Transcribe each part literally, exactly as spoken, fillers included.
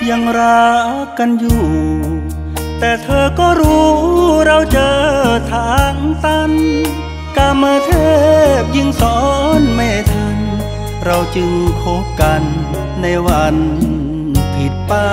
ยังรักกันอยู่แต่เธอก็รู้เราเจอทางตันกามเทพยิ่งสอนไม่ทันเราจึงคบกันในวันผิดไป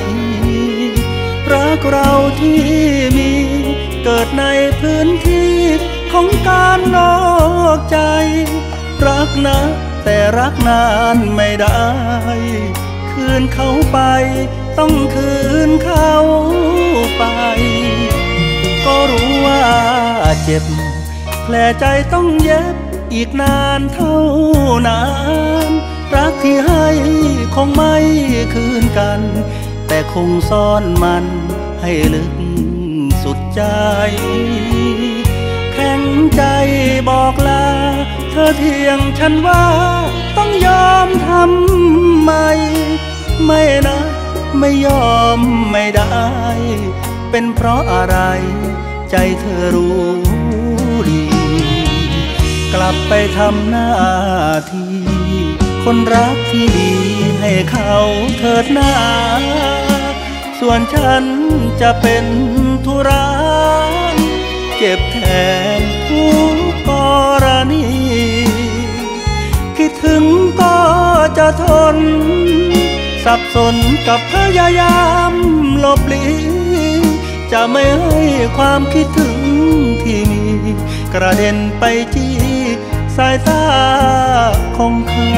รักเราที่มีเกิดในพื้นที่ของการนอกใจรักนะแต่รักนานไม่ได้คืนเขาไปต้องคืนเขาไปก็รู้ว่าเจ็บแผลใจต้องเย็บอีกนานเท่านานรักที่ให้คงไม่คืนกันแต่คงซ่อนมันให้ลึกสุดใจแข็งใจบอกลาเธอเพียงฉันว่าต้องยอมทำไมไม่นะไม่ยอมไม่ได้เป็นเพราะอะไรใจเธอรู้ดีกลับไปทำหน้าที่คนรักที่ดีให้เขาเถิดหน้าส่วนฉันจะเป็นธุระเจ็บแทนทุกกรณีคิดถึงก็จะทนสับสนกับพยายามหลบหลีจะไม่ให้ความคิดถึงที่มีกระเด็นไปจี้สายตาของเขา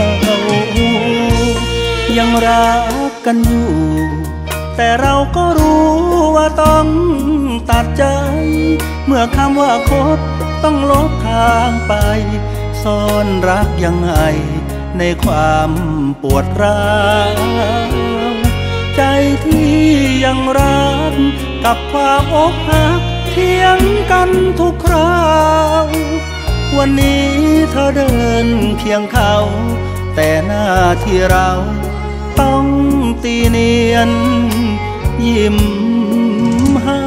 ยังรักกันอยู่แต่เราก็รู้ว่าต้องตัดใจเมื่อคำว่าคบต้องลบทางไปซ่อนรักยังไงในความปวดร้าวใจที่ยังรักกับความอกหักเถียงกันทุกคราววันนี้เธอเดินเคียงเขาแต่หน้าที่เราต้องตีเนียนยิ้มให้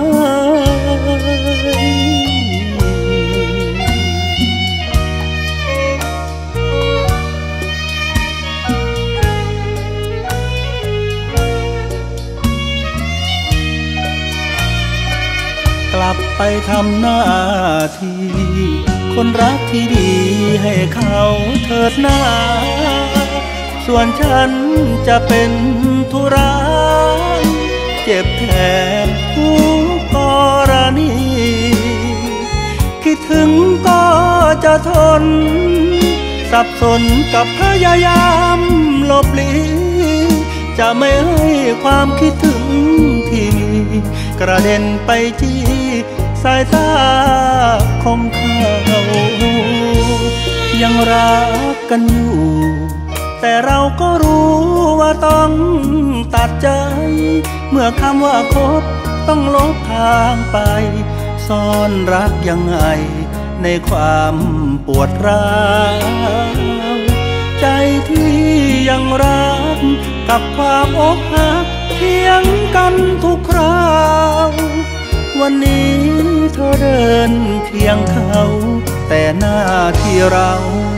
กลับไปทำหน้าที่คนรักที่ดีให้เขาเถิดหน้าส่วนฉันจะเป็นธุระเจ็บแทนทุกกรณีคิดถึงก็จะทนสับสนกับพยายามหลบหลีจะไม่ให้ความคิดถึงที่มีกระเด็นไปจี้สายตาของเขายังรักกันอยู่แต่เราก็รู้ว่าต้องตัดใจเมื่อคำว่าคบต้องลบทางไปซ่อนรักยังไงในความปวดร้าวใจที่ยังรักกับความอกหักเถียงกันทุกคราววันนี้เธอเดินเคียงเขาแต่หน้าที่เรา